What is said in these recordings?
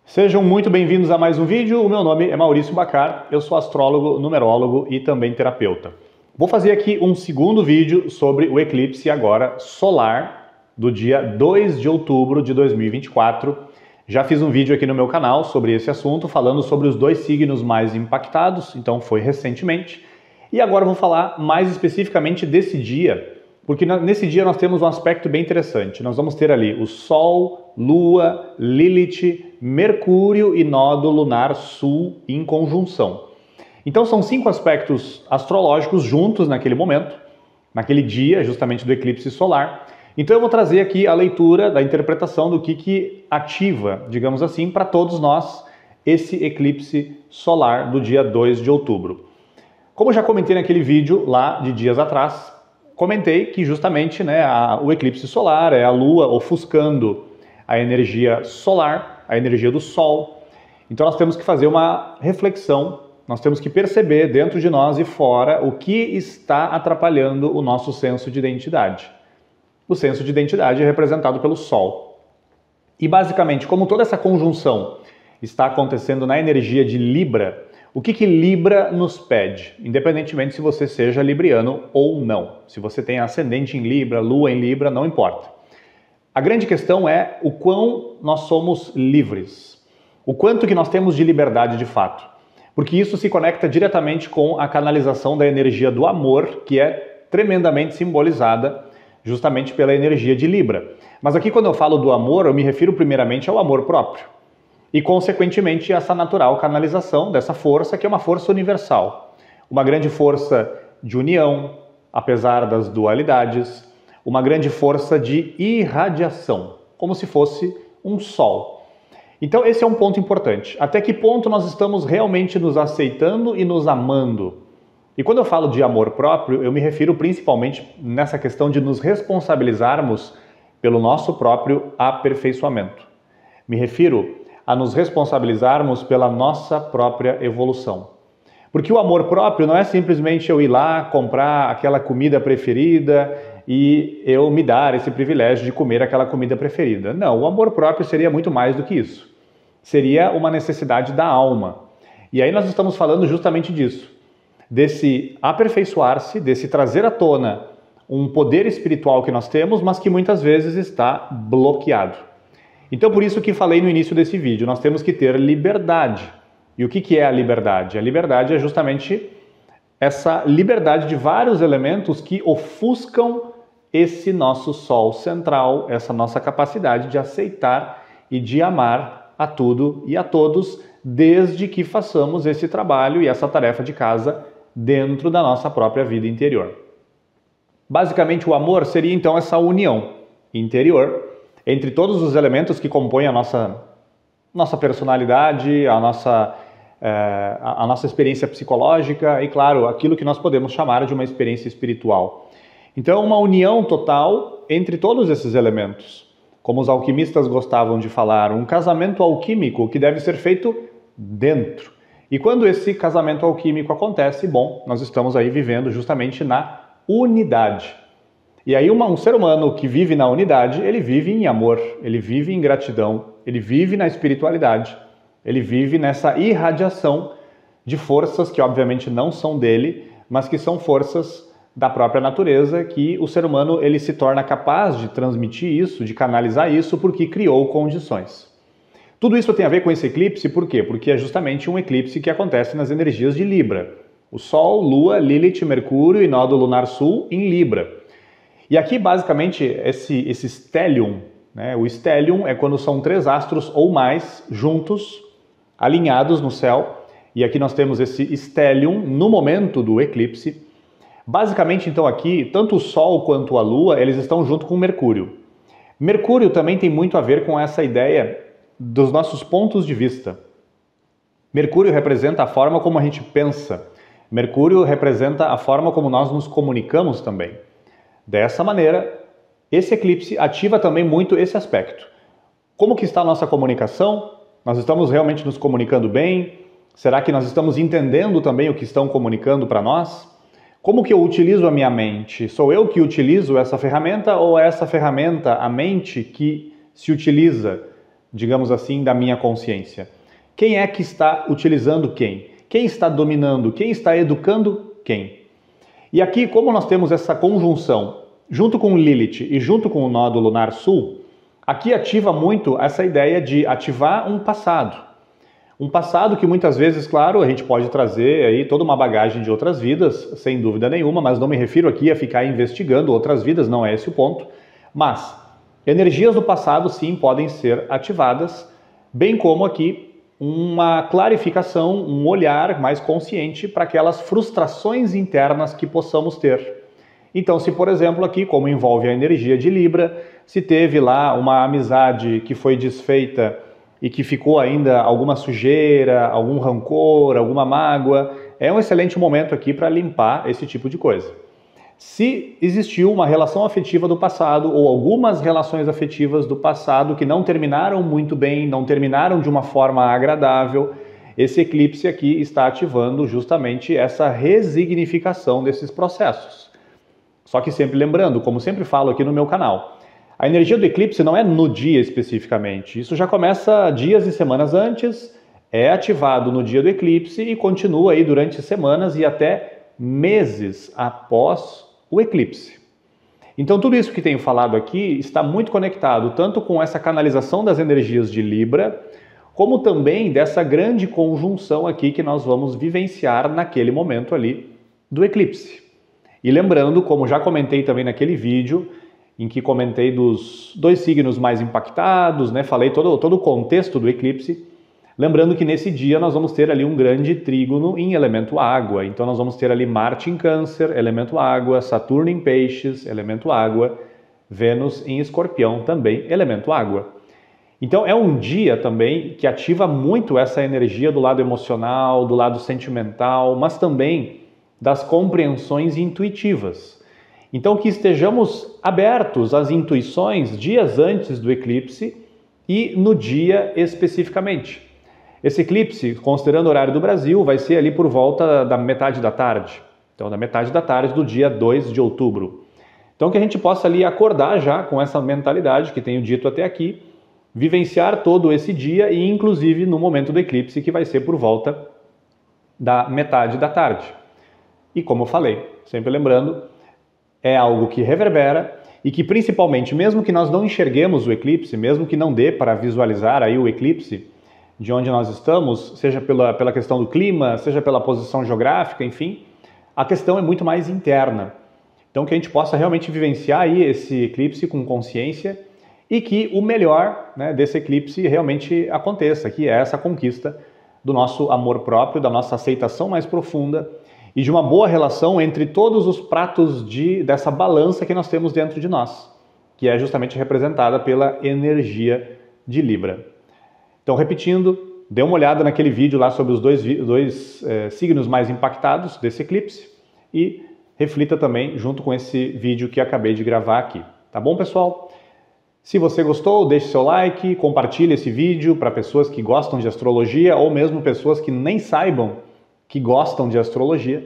Sejam muito bem-vindos a mais um vídeo. O meu nome é Maurício Bacar, eu sou astrólogo, numerólogo e também terapeuta. Vou fazer aqui um segundo vídeo sobre o eclipse agora solar do dia 2 de outubro de 2024. Já fiz um vídeo aqui no meu canal sobre esse assunto, falando sobre os dois signos mais impactados, então foi recentemente. E agora vou falar mais especificamente desse dia, porque nesse dia nós temos um aspecto bem interessante. Nós vamos ter ali o Sol, Lua, Lilith, Mercúrio e nódo lunar sul em conjunção. Então são 5 aspectos astrológicos juntos naquele momento, naquele dia justamente do eclipse solar. Então eu vou trazer aqui a leitura da interpretação do que ativa, digamos assim, para todos nós esse eclipse solar do dia 2 de outubro. Como já comentei naquele vídeo lá de dias atrás, comentei que justamente o eclipse solar é a Lua ofuscando a energia solar, a energia do Sol. Então nós temos que fazer uma reflexão, nós temos que perceber dentro de nós e fora o que está atrapalhando o nosso senso de identidade. O senso de identidade é representado pelo Sol. E basicamente, como toda essa conjunção está acontecendo na energia de Libra, o que Libra nos pede? Independentemente se você seja libriano ou não. Se você tem ascendente em Libra, Lua em Libra, não importa. A grande questão é o quão nós somos livres. O quanto que nós temos de liberdade de fato. Porque isso se conecta diretamente com a canalização da energia do amor, que é tremendamente simbolizada justamente pela energia de Libra. Mas aqui quando eu falo do amor, eu me refiro primeiramente ao amor próprio. E, consequentemente, essa natural canalização dessa força, que é uma força universal. Uma grande força de união, apesar das dualidades, uma grande força de irradiação, como se fosse um sol. Então, esse é um ponto importante. Até que ponto nós estamos realmente nos aceitando e nos amando? E quando eu falo de amor próprio, eu me refiro principalmente nessa questão de nos responsabilizarmos pelo nosso próprio aperfeiçoamento. Me refiro a nos responsabilizarmos pela nossa própria evolução. Porque o amor próprio não é simplesmente eu ir lá comprar aquela comida preferida e eu me dar esse privilégio de comer aquela comida preferida. Não, o amor próprio seria muito mais do que isso. Seria uma necessidade da alma. E aí nós estamos falando justamente disso. Desse aperfeiçoar-se, desse trazer à tona um poder espiritual que nós temos, mas que muitas vezes está bloqueado. Então, por isso que falei no início desse vídeo, nós temos que ter liberdade. E o que é a liberdade? A liberdade é justamente essa liberdade de vários elementos que ofuscam esse nosso sol central, essa nossa capacidade de aceitar e de amar a tudo e a todos, desde que façamos esse trabalho e essa tarefa de casa dentro da nossa própria vida interior. Basicamente, o amor seria então essa união interior entre todos os elementos que compõem a nossa personalidade, a nossa experiência psicológica e, claro, aquilo que nós podemos chamar de uma experiência espiritual. Então, uma união total entre todos esses elementos. Como os alquimistas gostavam de falar, um casamento alquímico que deve ser feito dentro. E quando esse casamento alquímico acontece, bom, nós estamos aí vivendo justamente na unidade. E aí um ser humano que vive na unidade, ele vive em amor, ele vive em gratidão, ele vive na espiritualidade, ele vive nessa irradiação de forças que obviamente não são dele, mas que são forças da própria natureza, que o ser humano ele se torna capaz de transmitir isso, de canalizar isso, porque criou condições. Tudo isso tem a ver com esse eclipse, por quê? Porque é justamente um eclipse que acontece nas energias de Libra. O Sol, Lua, Lilith, Mercúrio e nódo lunar sul em Libra. E aqui, basicamente, esse stellium, o stellium é quando são 3 astros ou mais juntos, alinhados no céu. E aqui nós temos esse stellium no momento do eclipse. Basicamente, então, aqui, tanto o Sol quanto a Lua, eles estão junto com Mercúrio. Mercúrio também tem muito a ver com essa ideia dos nossos pontos de vista. Mercúrio representa a forma como a gente pensa. Mercúrio representa a forma como nós nos comunicamos também. Dessa maneira, esse eclipse ativa também muito esse aspecto. Como que está a nossa comunicação? Nós estamos realmente nos comunicando bem? Será que nós estamos entendendo também o que estão comunicando para nós? Como que eu utilizo a minha mente? Sou eu que utilizo essa ferramenta ou é essa ferramenta, a mente, que se utiliza digamos assim, da minha consciência? Quem é que está utilizando quem? Quem está dominando? Quem está educando quem? E aqui, como nós temos essa conjunção junto com o Lilith e junto com o nó do lunar sul, aqui ativa muito essa ideia de ativar um passado. Um passado que muitas vezes, claro, a gente pode trazer aí toda uma bagagem de outras vidas, sem dúvida nenhuma, mas não me refiro aqui a ficar investigando outras vidas, não é esse o ponto. Mas energias do passado sim podem ser ativadas, bem como aqui uma clarificação, um olhar mais consciente para aquelas frustrações internas que possamos ter. Então, se por exemplo aqui, como envolve a energia de Libra, se teve lá uma amizade que foi desfeita e que ficou ainda alguma sujeira, algum rancor, alguma mágoa, é um excelente momento aqui para limpar esse tipo de coisa. Se existiu uma relação afetiva do passado ou algumas relações afetivas do passado que não terminaram muito bem, não terminaram de uma forma agradável, esse eclipse aqui está ativando justamente essa resignificação desses processos. Só que sempre lembrando, como sempre falo aqui no meu canal, a energia do eclipse não é no dia especificamente, isso já começa dias e semanas antes, é ativado no dia do eclipse e continua aí durante semanas e até meses após o eclipse. Então tudo isso que tenho falado aqui está muito conectado tanto com essa canalização das energias de Libra, como também dessa grande conjunção aqui que nós vamos vivenciar naquele momento ali do eclipse. E lembrando, como já comentei também naquele vídeo, em que comentei dos 2 signos mais impactados, né? Falei todo o contexto do eclipse, lembrando que nesse dia nós vamos ter ali um grande trígono em elemento água, então nós vamos ter ali Marte em Câncer, elemento água, Saturno em Peixes, elemento água, Vênus em Escorpião, também elemento água. Então é um dia também que ativa muito essa energia do lado emocional, do lado sentimental, mas também das compreensões intuitivas. Então que estejamos abertos às intuições dias antes do eclipse e no dia especificamente. Esse eclipse, considerando o horário do Brasil, vai ser ali por volta da metade da tarde. Então, da metade da tarde do dia 2 de outubro. Então, que a gente possa ali acordar já com essa mentalidade que tenho dito até aqui, vivenciar todo esse dia e, inclusive, no momento do eclipse, que vai ser por volta da metade da tarde. E, como eu falei, sempre lembrando, é algo que reverbera e que, principalmente, mesmo que nós não enxerguemos o eclipse, mesmo que não dê para visualizar aí o eclipse, de onde nós estamos, seja pela questão do clima, seja pela posição geográfica, enfim, a questão é muito mais interna. Então que a gente possa realmente vivenciar aí esse eclipse com consciência e que o melhor, né, desse eclipse realmente aconteça, que é essa conquista do nosso amor próprio, da nossa aceitação mais profunda e de uma boa relação entre todos os pratos dessa balança que nós temos dentro de nós, que é justamente representada pela energia de Libra. Então, repetindo, dê uma olhada naquele vídeo lá sobre os dois signos mais impactados desse eclipse e reflita também junto com esse vídeo que acabei de gravar aqui. Tá bom, pessoal? Se você gostou, deixe seu like, compartilhe esse vídeo para pessoas que gostam de astrologia ou mesmo pessoas que nem saibam que gostam de astrologia.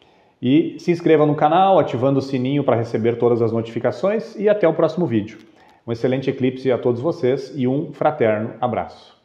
E se inscreva no canal, ativando o sininho para receber todas as notificações e até o próximo vídeo. Um excelente eclipse a todos vocês e um fraterno abraço.